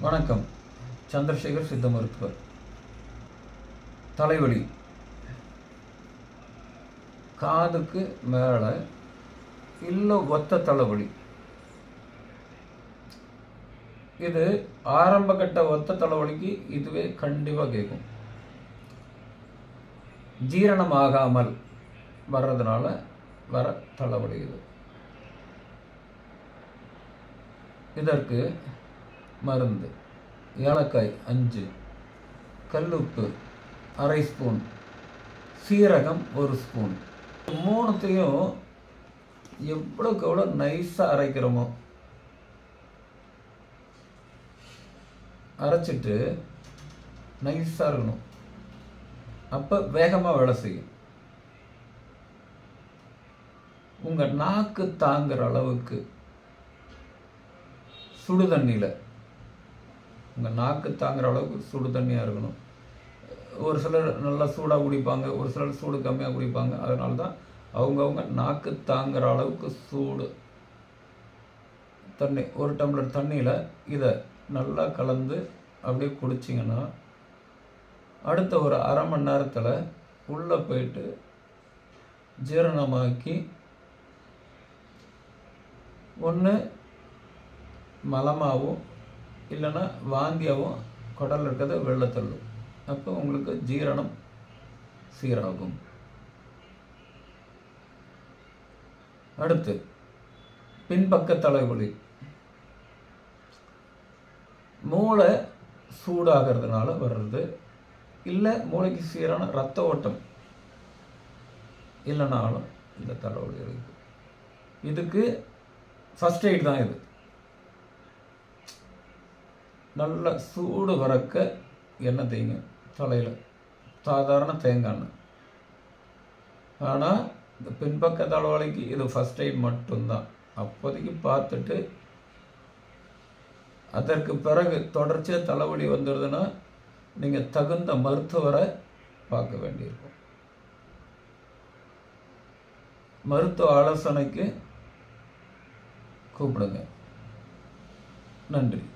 வணக்கம். சந்திரசேகர் சித்த மருத்துவர். தலைவலி காதுக்கு மேலே இல்லை ஒத்த தலைவலி. இது ஆரம்ப கட்ட ஒத்த தலைவலிக்கு இதுவே கண்டிப்பாக கேட்கும். ஜீரணமாகாமல் வர்றதுனால வர தலைவலி இது. இதற்கு மருந்து ஏலக்காய் 5, கல்லுப்பு அரை ஸ்பூன், சீரகம் 1 ஸ்பூன். மூணுத்தையும் எவ்வளோக்கு எவ்வளோ நைஸாக அரைக்கிறோமோ அரைச்சிட்டு நைஸாக இருக்கணும். அப்போ வேகமாக வேலை செய்யும். உங்கள் நாக்கு தாங்குற அளவுக்கு சுடு தண்ணியில், உங்கள் நாக்கு தாங்குற அளவுக்கு சுடு தண்ணியாக இருக்கணும். ஒரு சிலர் நல்லா சூடாக குடிப்பாங்க, ஒரு சிலர் சூடு கம்மியாக குடிப்பாங்க. அதனால தான் அவங்கவுங்க நாக்கு தாங்குற அளவுக்கு சூடு தண்ணி, 1 டம்ளர் தண்ணியில் இதை நல்லா கலந்து அப்படியே குடிச்சிங்கன்னா அடுத்த ஒரு அரை மணி நேரத்தில் உள்ளே போயிட்டு ஜீரணமாக்கி ஒன்று மலமாகவும் இல்லைன்னா வாந்தியாகவும் குடலில் இருக்கிறத வெளில தள்ளும். அப்போ உங்களுக்கு ஜீரணம் சீராகும். அடுத்து பின்பக்க தலைவலி. மூளை சூடாகிறதுனால வர்றது, இல்லை மூளைக்கு சீரான ரத்த ஓட்டம் இல்லைனாலும் இந்த தலைவலி இருக்கு. இதுக்கு ஃபர்ஸ்ட் எய்ட் தான் இது. நல்ல சூடு வரக்க எண்ணெய் தேய்ங்க தலையில், சாதாரண தேங்காய் எண்ணெய். ஆனால் இந்த பின்பக்க தலைவலிக்கு இது ஃபர்ஸ்ட் எய்ட் மட்டும்தான். அப்போதைக்கு பார்த்துட்டு அதற்கு பிறகு தொடர்ச்சியாக தலைவலி வந்துடுதுன்னா நீங்கள் தகுந்த மருத்துவரை பார்க்க வேண்டியிருக்கும். மருத்துவ ஆலோசனைக்கு கூப்பிடுங்க. நன்றி.